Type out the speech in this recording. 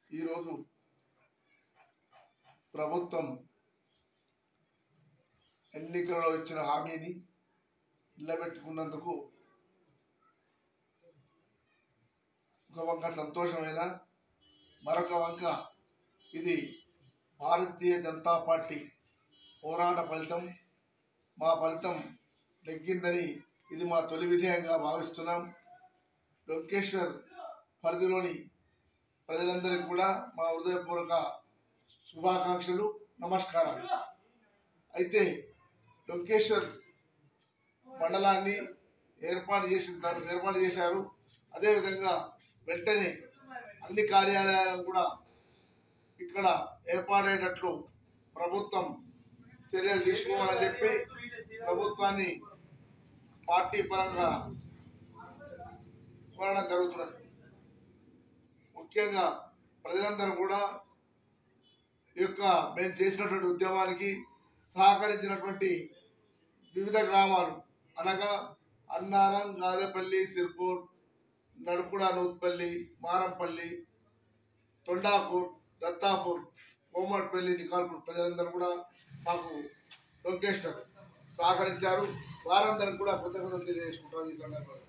ఈరోజు ప్రభుత్వం ఎన్నికలలో ఇచ్చిన హామీని నిలబెట్టుకున్నందుకు ఒక వంక సంతోషమైన, మరొక వంక ఇది భారతీయ జనతా పార్టీ పోరాట ఫలితం. మా ఫలితం నెగ్గిందని ఇది మా తొలి విజయంగా భావిస్తున్నాం. లోకేశ్వర్ పరిధిలోని ప్రజలందరికీ కూడా మా హృదయపూర్వక శుభాకాంక్షలు, నమస్కారాలు. అయితే లోకేశ్వర్ మండలాన్ని ఏర్పాటు చేశారు. అదేవిధంగా వెంటనే అన్ని కార్యాలయాలను కూడా ఇక్కడ ఏర్పాటయ్యేటట్లు ప్రభుత్వం చర్యలు తీసుకోవాలని చెప్పి ప్రభుత్వాన్ని పార్టీ పరంగా కోరడం జరుగుతున్నది. ముఖ్యంగా ప్రజలందరూ కూడా ఈ యొక్క మేము చేసినటువంటి ఉద్యమానికి సహకరించినటువంటి వివిధ గ్రామాలు అనగా అన్నారం, గాదెపల్లి, సిర్పూర్, నడుకుడ, నూత్పల్లి, మారంపల్లి, తొండాపూర్, దత్తాపూర్, కోమటిపల్లి, నికాల్పూర్ ప్రజలందరూ కూడా మాకు లోకేశ్వర్ సహకరించారు. వారందరికీ కూడా కృతజ్ఞతలు తెలియజేసుకుంటారు ఈ సందర్భంగా.